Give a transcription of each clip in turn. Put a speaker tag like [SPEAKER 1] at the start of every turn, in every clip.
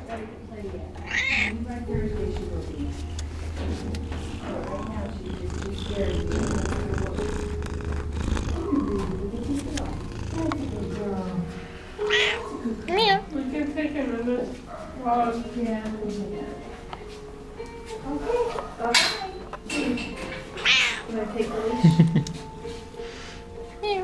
[SPEAKER 1] By Thursday she will be. Right now she's just scared.
[SPEAKER 2] Meow.
[SPEAKER 3] We can take a minute. Pause.
[SPEAKER 1] Yeah. Okay. Bye-bye. You want to take the leash?
[SPEAKER 2] Meow.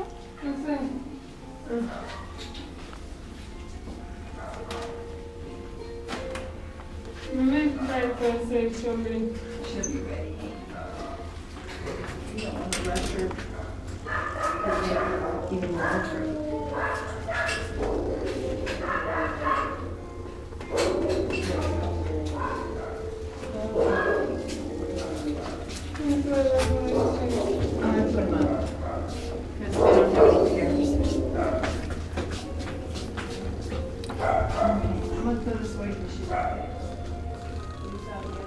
[SPEAKER 3] By Thursday she'll be.
[SPEAKER 1] She'll be ready. You don't want to rush her. Because you're even more free. I'm going to put them up. Because we don't have any pairs. I'm going to throw this away because she's okay.